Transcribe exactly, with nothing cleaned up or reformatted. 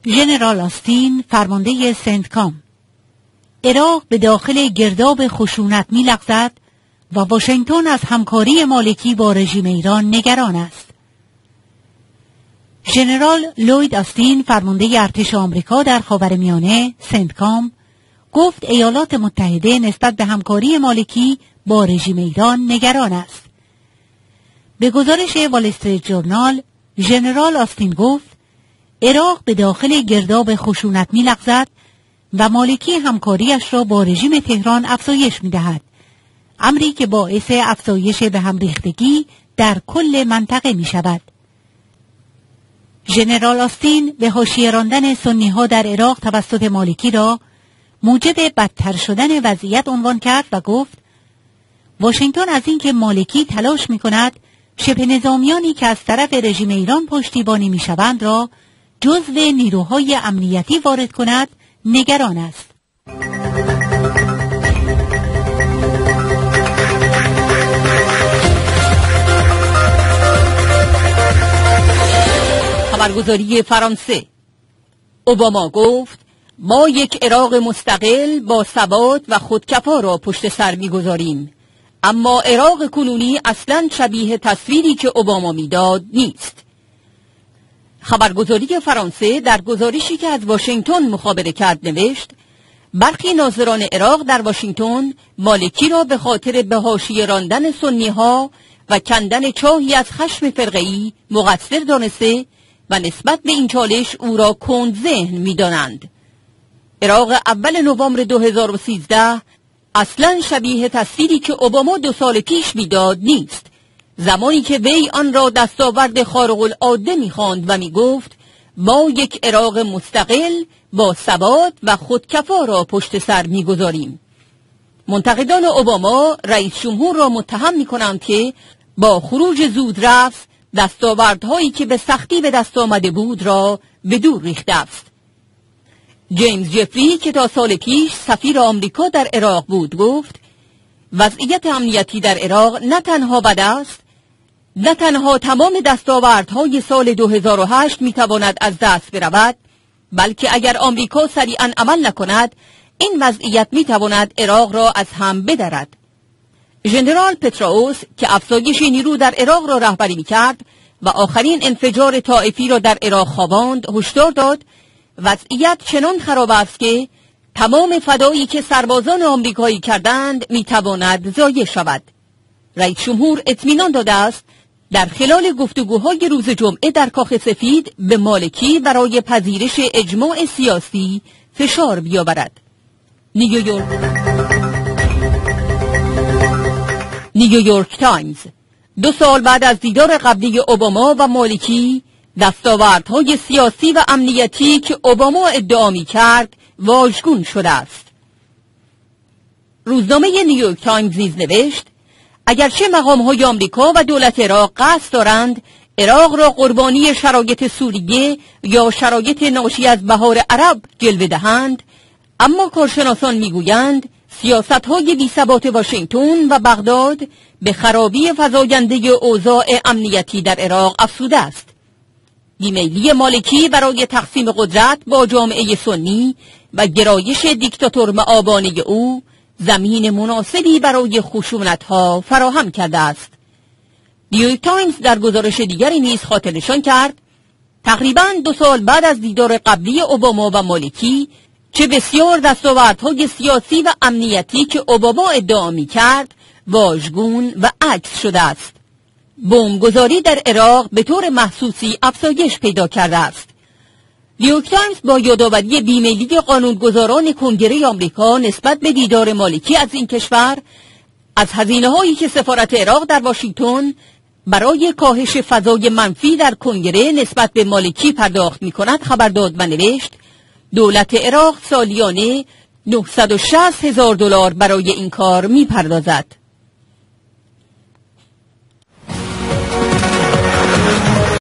ژنرال آستین فرمانده سنتکام: عراق به داخل گرداب خشونت می‌لغزد و واشنگتن از همکاری مالکی با رژیم ایران نگران است. ژنرال لوید آستین فرمانده ارتش آمریکا در خاورمیانه سنتکام گفت ایالات متحده نسبت به همکاری مالکی با رژیم ایران نگران است. به گزارش وال استریت جورنال، ژنرال آستین گفت عراق به داخل گرداب خشونت می‌لغزد و مالکی همکاریش را با رژیم تهران افزایش می‌دهد، امری که باعث افزایش به هم ریختگی در کل منطقه می‌شود. ژنرال آستین به حاشیه راندن سنی‌ها در عراق توسط مالکی را موجب بدتر شدن وضعیت عنوان کرد و گفت واشنگتن از اینکه مالکی تلاش می‌کند شبه نظامیانی که از طرف رژیم ایران پشتیبانی می‌شوند را جزو نیروهای امنیتی وارد کند نگران است. خبرگزاری فرانسه: اوباما گفت ما یک عراق مستقل با ثبات و خودکفا را پشت سر می‌گذاریم، اما عراق کنونی اصلاً شبیه تصویری که اوباما میداد نیست. خبرگزاری فرانسه در گزارشی که از واشنگتن مخابره کرد نوشت برخی ناظران عراق در واشنگتن مالکی را به خاطر به حاشیه راندن سنی‌ها و کندن چاهی از خشم فرقه‌ای مقصر دانسته و نسبت به این چالش او را کندذهن می‌دانند. عراق اول نوامبر دو هزار و سیزده اصلاً شبیه تصویری که اوباما دو سال پیش میداد نیست، زمانی که وی آن را دستاورد خارق العاده می‌خواند و می‌گفت ما یک عراق مستقل با ثبات و خودکفا را پشت سر می‌گذاریم. منتقدان اوباما رئیس جمهور را متهم می‌کنند که با خروج زودرس دستاوردهایی که به سختی به دست آمده بود را به دور ریخته است. جیمز جفری که تا سال پیش سفیر آمریکا در عراق بود گفت وضعیت امنیتی در عراق نه تنها بد است، نه تنها تمام دستاوردهای سال دو هزار و هشت میتواند از دست برود، بلکه اگر آمریکا سریعا عمل نکند این وضعیت میتواند عراق را از هم بدرد. ژنرال پتراوس که افزایش نیرو در عراق را رهبری میکرد و آخرین انفجار طائفی را در عراق خواباند هشدار داد وضعیت چنان خراب است که تمام فدایی که سربازان آمریکایی کردند میتواند ضایع شود. رئیس جمهور اطمینان داده است در خلال گفتگوهای روز جمعه در کاخ سفید به مالکی برای پذیرش اجماع سیاسی فشار بیاورد. نیویورک نیویورک تایمز: دو سال بعد از دیدار قبلی اوباما و مالکی دستاوردهای سیاسی و امنیتی که اوباما ادعا می‌کرد واژگون شده است. روزنامه نیویورک تایمز نیز نوشت اگرچه مقام‌های آمریکا و دولت عراق قصد دارند عراق را قربانی شرایط سوریه یا شرایط ناشی از بهار عرب جلوه دهند، اما کارشناسان می‌گویند سیاست‌های بی‌ثبات واشنگتن و بغداد به خرابی فزاینده اوضاع امنیتی در عراق افزوده است. بیمیلی مالکی برای تقسیم قدرت با جامعه سنی و گرایش دیکتاتور مآبانه او زمین مناسبی برای خشونت‌ها فراهم کرده است. نیویورک تایمز در گزارش دیگری نیز خاطر نشان کرد تقریباً دو سال بعد از دیدار قبلی اوباما و مالکی چه بسیار دستاوردهای سیاسی و امنیتی که اوباما ادعا می‌کرد واژگون و عکس شده است. بمبگذاری در عراق به طور محسوسی افزایش پیدا کرده است. نیویورک تایمز با یادآوری بیمیلی قانونگذاران کنگره آمریکا نسبت به دیدار مالکی از این کشور، از هزینه‌هایی که سفارت عراق در واشنگتن برای کاهش فضای منفی در کنگره نسبت به مالکی پرداخت می‌کند خبر داد و نوشت دولت عراق سالیانه نهصد و شصت هزار دلار برای این کار می‌پردازد.